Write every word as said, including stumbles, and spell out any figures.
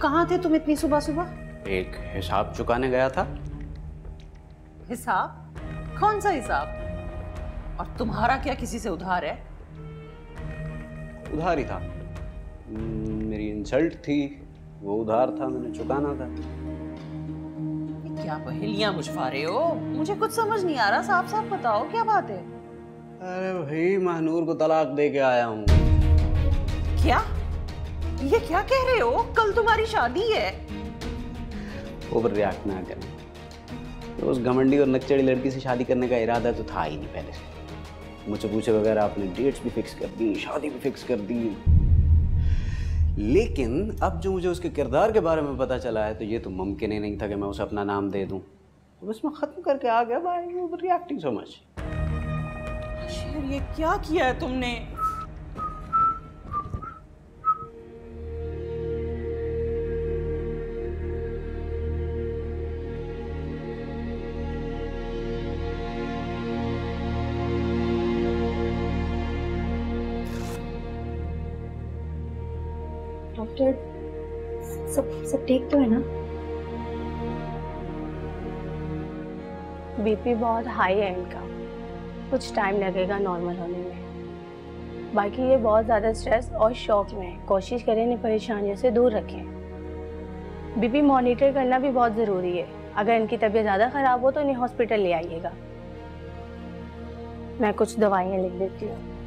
कहाँ थे तुम इतनी सुबह सुबह? एक हिसाब चुकाने गया था। हिसाब? कौन सा हिसाब? और तुम्हारा क्या किसी से उधार है? उधार ही था, मेरी इंसल्ट थी, वो उधार था, मैंने चुकाना था। ये क्या पहेलियां बुझवा रहे हो? मुझे कुछ समझ नहीं आ रहा, साफ साफ बताओ क्या बात है? अरे भाई महानूर को तलाक दे के आया हूँ। क्या? ये क्या कह रहे हो? कल तुम्हारी शादी है। ओवर रिएक्ट ना करें। तो उस घमंडी और नकचड़ी लड़की से शादी करने का इरादा तो था ही नहीं पहले से। मुझे पूछे वगैरह आपने डेट्स भी फिक्स कर दी, शादी भी फिक्स कर दी। लेकिन अब जो मुझे उसके किरदार के बारे में पता चला है तो ये तो मुमकिन ही नहीं था कि मैं उसे अपना नाम दे दूं। तो बस मैं खत्म करके आ गया। भाई ओवर रिएक्टिंग सो मच। शेर, ये क्या किया है तुमने? डॉक्टर, सब सब ठीक तो है ना? बीपी बहुत हाई है इनका, कुछ टाइम लगेगा नॉर्मल होने में। बाकी ये बहुत ज़्यादा स्ट्रेस और शॉक में है, कोशिश करें इन्हें परेशानियों से दूर रखें। बीपी मॉनिटर करना भी बहुत ज़रूरी है। अगर इनकी तबीयत ज़्यादा ख़राब हो तो इन्हें हॉस्पिटल ले आइएगा। मैं कुछ दवाइयाँ लिख देती हूँ।